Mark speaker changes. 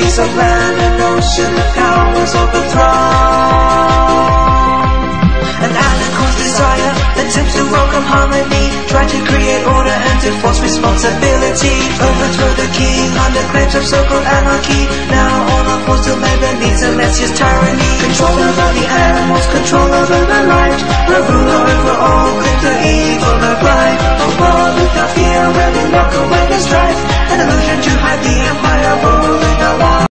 Speaker 1: piece of land and ocean, the powers overthrown. An anarchist desire attempts to welcome harmony, try to create order and to force responsibility. Overthrow the king under claims of so-called anarchy. Now all are forced to lay their needs and let's use tyranny. Control over the animals, control over the light. The ruler over all.